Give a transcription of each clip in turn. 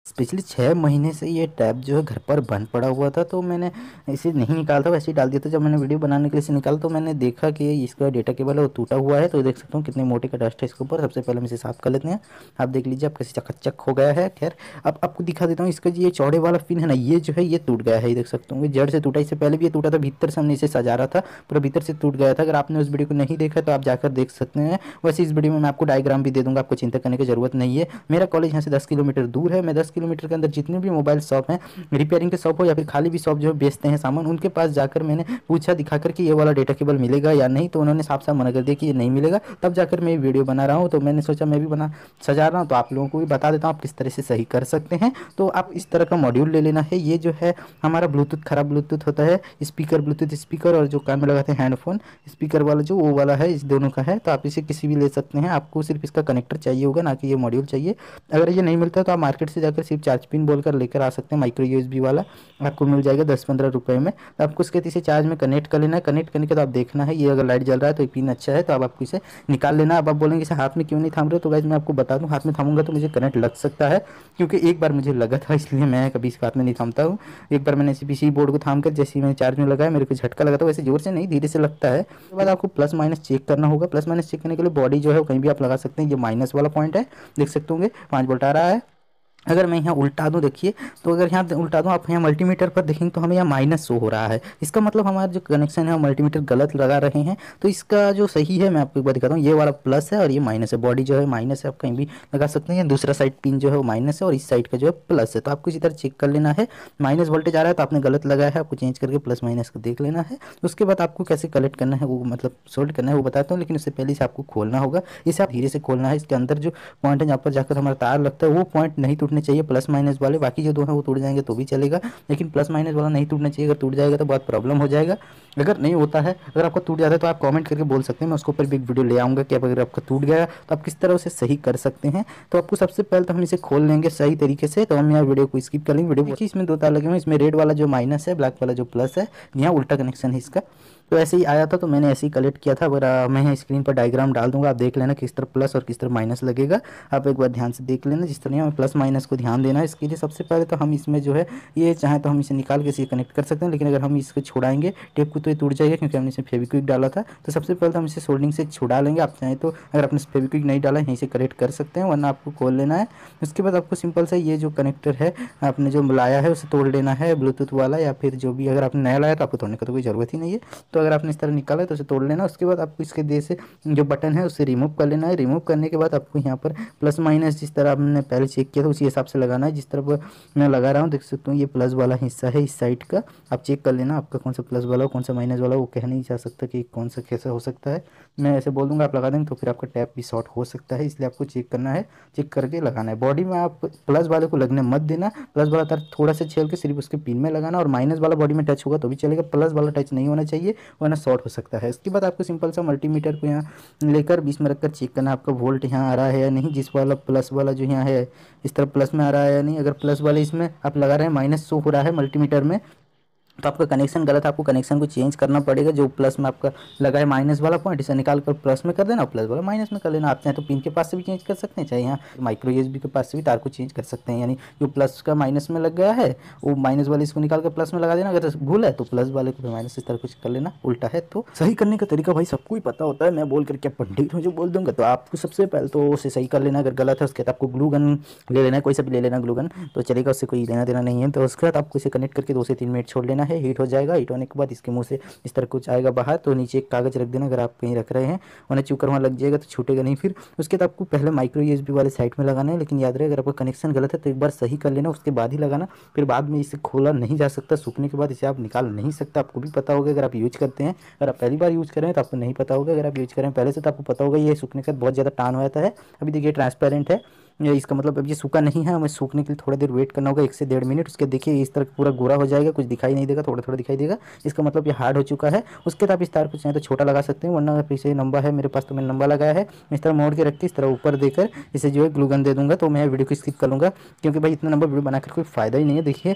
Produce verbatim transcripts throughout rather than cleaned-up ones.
पिछले छः महीने से ये टैब जो है घर पर बंद पड़ा हुआ था, तो मैंने इसे नहीं निकाला था, वैसे ही डाल दिया था। जब मैंने वीडियो बनाने के लिए इसे निकाला तो मैंने देखा कि इसका डेटा केबल है वो टूटा हुआ है। तो देख सकता हूँ कितने मोटे का डस्ट है इसके ऊपर। सबसे पहले हम इसे साफ़ कर लेते हैं। आप देख लीजिए, आप कैसे चकचक हो गया है। खैर, अब आपको दिखा देता हूँ इसका ये चौड़े वाला पिन है ना, ये जो है ये टूट गया है। ये देख सकते हो जड़ से टूटा। इससे पहले भी ये टूटा था, भीतर से हमने इसे सजा रहा था, पूरा भीतर से टूट गया था। अगर आपने उस वीडियो को नहीं देखा तो आप जाकर देख सकते हैं। वैसे इस वीडियो में मैं आपको डायग्राम भी दे दूंगा, आपको चिंता करने की जरूरत नहीं है। मेरा कॉलेज यहाँ से दस किलोमीटर दूर है। मैं दस किलोमीटर के अंदर जितने भी मोबाइल शॉप हैं, रिपेयरिंग के शॉप हो या फिर खाली भी शॉप जो बेचते हैं सामान, उनके पास जाकर मैंने पूछा दिखा कर कि ये वाला डेटा केबल मिलेगा या नहीं। तो उन्होंने साफ साफ मना कर दिया कि ये नहीं मिलेगा। तब जाकर मैं ये वीडियो बना रहा हूँ। तो मैंने सोचा मैं भी बना सजा रहा हूँ तो आप लोगों को भी बता देता हूँ आप किस तरह से सही कर सकते हैं। तो आप इस तरह का मॉड्यूल ले लेना है। ये जो है हमारा ब्लूटूथ, खराब ब्लूटूथ होता है, स्पीकर, ब्लूटूथ स्पीकर, और जो कान में लगाते हैं हेडफोन स्पीकर वाला जो वो वाला है, इस दोनों का है। तो आप इसे किसी भी ले सकते हैं। आपको सिर्फ इसका कनेक्टर चाहिए होगा, ना कि ये मॉड्यूल चाहिए। अगर ये नहीं मिलता तो आप मार्केट से जाकर सिर्फ चार्ज पिन बोलकर लेकर आ सकते हैं। माइक्रो यूएसबी वाला आपको मिल जाएगा दस पंद्रह रुपए में। तो आपको उसके इसे चार्ज में कनेक्ट कर लेना है। कनेक्ट करने के बाद आप देखना है ये अगर लाइट जल रहा है तो ये पिन अच्छा है, तो अब आपको इसे निकाल लेना है। अब आप बोलेंगे इसे हाथ में क्यों नहीं थाम रहे हो, तो गाइस मैं आपको बता दूं, हाथ में थामूंगा तो मुझे करंट लग सकता है, क्योंकि एक बार मुझे लगा था, इसलिए मैं कभी इस हाथ में नहीं थामता हूँ। एक बार मैंने पीसी बोर्ड को थाम कर जैसे ही मैंने चार्ज में लगाया, मेरे को झटका लगा था। वैसे जोर से नहीं, धीरे से लगता है। उसके बाद आपको प्लस माइनस चेक करना होगा। प्लस माइनस चेक करने के लिए बॉडी जो है वो कहीं भी आप लगा सकते हैं। ये माइनस वाला पॉइंट है, देख सकते होंगे पाँच वोल्ट आ रहा है। अगर मैं यहाँ उल्टा दूँ, देखिए, तो अगर यहाँ उल्टा दूँ आप यहाँ मल्टीमीटर पर देखेंगे तो हमें यहाँ माइनस शो हो रहा है। इसका मतलब हमारा जो कनेक्शन है मल्टीमीटर गलत लगा रहे हैं। तो इसका जो सही है मैं आपको एक बार दिखाता हूँ। ये वाला प्लस है और ये माइनस है। बॉडी जो है माइनस है, आप कहीं भी लगा सकते हैं। दूसरा साइड पिन जो है वो माइनस है और इस साइड का जो है प्लस है। तो आपको इसी तरह चेक कर लेना है। माइनस वोल्टेज आ रहा है तो आपने गलत लगाया है, आपको चेंज करके प्लस माइनस को देख लेना है। उसके बाद आपको कैसे कलेक्ट करना है, वो मतलब सोल्ड करना है, वो बताता हूँ। लेकिन उससे पहले इसे आपको खोलना होगा। इसे आप धीरे से खोलना है। इसके अंदर जो पॉइंट है जहाँ पर जाकर हमारा तार लगता है वो पॉइंट नहीं टूटने चाहिए, प्लस माइनस वाले। बाकी जो दो हैं वो टूट जाएंगे तो भी चलेगा, लेकिन प्लस माइनस वाला नहीं टूटना चाहिए। अगर टूट जाएगा तो बहुत प्रॉब्लम हो जाएगा। अगर नहीं होता है, अगर आपका टूट जाता है तो आप कमेंट करके बोल सकते हैं, मैं उसके ऊपर भी एक वीडियो ले आऊँगा कि अगर आपका टूट गया तो आप किस तरह उसे सही कर सकते हैं। तो आपको सबसे पहले तो हम इसे खोल लेंगे सही तरीके से। तो हम यहाँ वीडियो को स्किप कर लेंगे। वीडियो देखिए, इसमें दो तार लगे हुए हैं। इसमें रेड वाला जो माइनस है, ब्लैक वाला जो प्लस है, यहाँ उल्टा कनेक्शन है इसका। तो ऐसे ही आया था तो मैंने ऐसे ही कलेक्ट किया था। अगर आ, मैं स्क्रीन पर डायग्राम डाल दूंगा, आप देख लेना किस तरह प्लस और किस तरह माइनस लगेगा। आप एक बार ध्यान से देख लेना। जिस तरह हमें प्लस माइनस को ध्यान देना है। इसके लिए सबसे पहले तो हम इसमें जो है ये चाहे तो हम इसे निकाल के इसे कनेक्ट कर सकते हैं, लेकिन अगर हम इसको छुड़ाएंगे टेप को तो ये टूट जाएगा, क्योंकि हमने इसमें फेविक्विक डाला था। तो सबसे पहले तो हम इसे सोल्डिंग से छुड़ा लेंगे। आप चाहें तो अगर आपने फेविक्विक नहीं डाला यहीं से कनेक्ट कर सकते हैं, वरना आपको खोल लेना है। उसके बाद आपको सिंपल से ये जो कनेक्टर है आपने जो लाया है उसे तोड़ लेना है, ब्लूटूथ वाला, या फिर जो भी। अगर आपने नया लाया तो आपको तोड़ने का तो कोई ज़रूरत ही नहीं है। तो अगर आपने इस तरह निकाला है तो उसे तोड़ लेना। उसके बाद आपको इसके दे से जो बटन है उसे रिमूव कर लेना है। रिमूव करने के बाद आपको यहाँ पर प्लस माइनस जिस तरह आपने पहले चेक किया था उसी हिसाब से लगाना है। जिस तरह मैं लगा रहा हूँ देख सकते हूँ, ये प्लस वाला हिस्सा है इस साइड का। आप चेक कर लेना आपका कौन सा प्लस वाला हो कौन सा माइनस वाला, वो कह नहीं जा सकता कि कौन सा कैसा हो सकता है। मैं ऐसे बोल दूंगा आप लगा देंगे तो फिर आपका टैप भी शॉर्ट हो सकता है, इसलिए आपको चेक करना है, चेक करके लगाना है। बॉडी में आप प्लस वाले को लगने मत देना। प्लस वाला तार थोड़ा सा छेल के सिर्फ उसके पिन में लगाना, और माइनस वाला बॉडी में टच होगा तो भी चलेगा, प्लस वाला टच नहीं होना चाहिए, वरना शॉर्ट हो सकता है। इसके बाद आपको सिंपल सा मल्टीमीटर को यहाँ लेकर बीच में रखकर चेक करना आपका वोल्ट यहाँ आ रहा है या नहीं। जिस वाला प्लस वाला जो यहाँ है इस तरह प्लस में आ रहा है या नहीं। अगर प्लस वाले इसमें आप लगा रहे हैं माइनस शो हो रहा है मल्टीमीटर में, तो आपका कनेक्शन गलत है। आपको कनेक्शन को चेंज करना पड़ेगा। जो प्लस में आपका लगा है माइनस वाला पॉइंट, इसे निकाल कर प्लस में कर देना, प्लस वाला माइनस में कर लेना। आप चाहें तो पिन के पास से भी चेंज कर सकते हैं, चाहे यहाँ माइक्रो यूएसबी के पास से भी तार को चेंज कर सकते हैं। यानी जो प्लस का माइनस में लग गया है वो माइनस वाले इसको निकाल कर प्लस में लगा देना। अगर भूल है तो प्लस वाले को माइनस इस तरह कुछ कर लेना, उल्टा है तो। सही करने का तरीका भाई सबको ही पता होता है, मैं बोल कर क्या पंडित हूँ जो बोल दूंगा। तो आपको सबसे पहले तो उसे सही कर लेना। अगर गलत है उसके बाद आपको ग्लू गन ले लेना है, कोई सा भी ले लेना ग्लू गन तो चलेगा, उससे कोई लेना देना नहीं है। तो उसके बाद आपको इसे कनेक्ट करके दो से तीन मिनट छोड़ लेना है, हीट हो जाएगा। हीट होने के बाद इसके मुंह से इस तरह कुछ आएगा बाहर, तो नीचे एक कागज रख देना अगर आप कहीं रख रहे हैं, वरना चूकर वहाँ लग जाएगा तो छूटेगा नहीं फिर। उसके बाद आपको पहले माइक्रो यूएसबी वाले साइड में लगाना है, लेकिन याद रहे अगर आपका कनेक्शन गलत है तो एक बार सही कर लेना, उसके बाद ही लगाना। फिर बाद में इसे खोला नहीं जा सकता, सूखने के बाद इसे आप निकाल नहीं सकते। आपको भी पता होगा अगर आप यूज करते हैं। अगर आप पहली बार यूज कर रहे हैं तो आपको नहीं पता होगा, अगर आप यूज करें पहले से तो आपको पता होगा। ये सूखने के बाद बहुत ज़्यादा टान हो जाता है। अभी देखिए ट्रांसपेरेंट है, ये इसका मतलब अब ये सूखा नहीं है, हमें सूखने के लिए थोड़ा देर वेट करना होगा, एक से डेढ़ मिनट। उसके देखिए इस तरह पूरा गोरा हो जाएगा, कुछ दिखाई नहीं देगा, थोड़ा थोड़ा दिखाई देगा। इसका मतलब ये हार्ड हो चुका है। उसके बाद आप इस तार को चाहें तो छोटा लगा सकते हैं, वरना पीछे लंबा है, मेरे पास तो मैंने लंबा लगाया है। इस तरह मोड़ के रख के इस तरह ऊपर देकर इसे जो है ग्लू गन दे दूंगा। तो मैं वीडियो को स्किप कर लूँगा, क्योंकि भाई इतना लंबा वीडियो बनाकर कोई फ़ायदा ही नहीं है। देखिए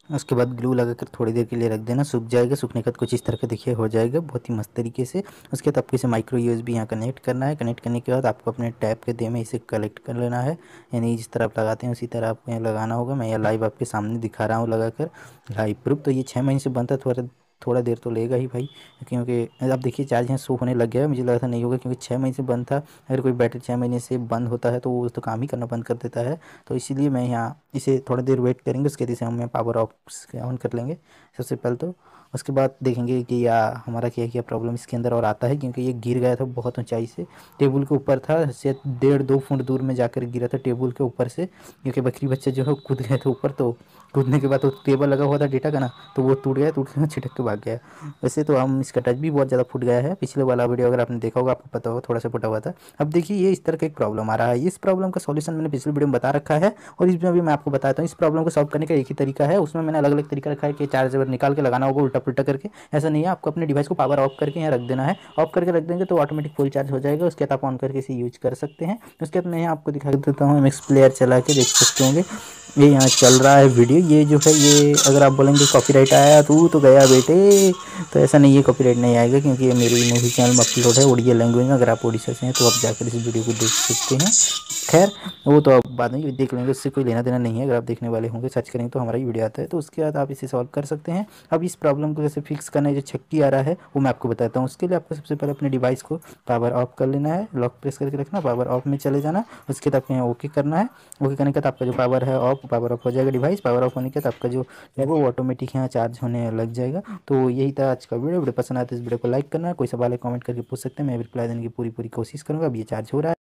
उसके बाद ग्लू लगाकर थोड़ी देर के लिए रख देना, सूख जाएगा। सूखने के बाद कुछ इस तरह का देखिए हो जाएगा, बहुत ही मस्त तरीके से। उसके बाद आपको इसे माइक्रो यूएसबी यहाँ कनेक्ट करना है। कनेक्ट करने के बाद आपको अपने टैब के दे में इसे कलेक्ट कर लेना है, यानी जिस तरह आप लगाते हैं उसी तरह आपको यहाँ लगाना होगा। मैं यहाँ लाइव आपके सामने दिखा रहा हूँ लगाकर लाइव प्रूफ। तो ये छः महीने से बनता है, थोड़ा थोड़ा देर तो लेगा ही भाई, क्योंकि आप देखिए चार्ज यहाँ शो होने लग गया है। मुझे लगा था नहीं होगा, क्योंकि छः महीने से बंद था। अगर कोई बैटरी छः महीने से बंद होता है तो वो तो काम ही करना बंद कर देता है। तो इसीलिए मैं यहाँ इसे थोड़ा देर वेट करेंगे, उसके बाद इसे हम पावर ऑफ ऑन कर लेंगे सबसे पहले तो। उसके बाद देखेंगे कि या हमारा क्या क्या प्रॉब्लम इसके अंदर और आता है, क्योंकि ये गिर गया था बहुत ऊंचाई से, टेबल के ऊपर था, से डेढ़ दो फुट दूर में जाकर गिरा था टेबल के ऊपर से, क्योंकि बकरी बच्चे जो है कूद गए थे ऊपर। तो कूदने के बाद तो टेबल लगा हुआ था डेटा का ना, तो वो टूट गया, टूट के छिटक के भाग गया। वैसे तो हम इसका टच भी बहुत ज़्यादा फूट गया है, पिछले वाला वीडियो अगर आपने देखा होगा आपको पता होगा थोड़ा सा फटा हुआ था। अब देखिए ये इस तरह का एक प्रॉब्लम आ रहा है। इस प्रॉब्लम का सॉल्यूशन मैंने पिछले वीडियो में बता रखा है, और इसमें भी मैं आपको बताता हूँ। इस प्रॉब्लम को सॉल्व करने का एक ही तरीका है, उसमें मैंने अलग अलग तरीका रखा है कि चार्जर निकाल के लगाना होगा उल्टा पुल्टा करके। ऐसा नहीं है, आपको अपने डिवाइस को पावर ऑफ करके यहाँ रख देना है। ऑफ करके रख देंगे तो ऑटोमेटिक फुल चार्ज हो जाएगा। उसके बाद आप ऑन करके इसे यूज कर सकते हैं। उसके बाद मैं यहाँ आपको दिखा देता हूँ, एमएक्स प्लेयर चला के देख सकते होंगे, ये यहाँ चल रहा है वीडियो। ये जो है ये अगर आप बोलेंगे कॉपीराइट आया तो तो गया बेटे, तो ऐसा नहीं है, कॉपीराइट नहीं आएगा, क्योंकि ये मेरी मूवी चैनल में अपलोड है उड़िया लैंग्वेज में। अगर आप उड़ीसा से हैं तो आप जाकर इस वीडियो को देख सकते हैं। खैर वो तो आप बाद में देख लेंगे, उससे कोई लेना देना नहीं है। अगर आप देखने वाले होंगे सर्च करेंगे तो हमारा ही वीडियो आता है, तो उसके बाद आप इसे सॉल्व कर सकते हैं। अब इस प्रॉब्लम को कैसे फिक्स करना है, जो छक्की आ रहा है वो मैं आपको बताता हूँ। उसके लिए आपको सबसे पहले अपने डिवाइस को पावर ऑफ कर लेना है, लॉक प्रेस करके रखना, पावर ऑफ में चले जाना। उसके बाद आपको यहाँ ओके करना है। ओके करने के बाद आपका जो पावर है ऑफ, पावर ऑफ हो जाएगा डिवाइस। पावर ऑफ होने के बाद आपका जो है वो ऑटोमेटिक यहाँ चार्ज होने लग जाएगा। तो यही था आज का वीडियो। वीडियो पसंद आया तो इस वीडियो को लाइक करना, कोई सवाल है कमेंट करके पूछ सकते हैं, मैं रिप्लाई देने की पूरी पूरी कोशिश करूँगा। अब ये चार्ज हो रहा है।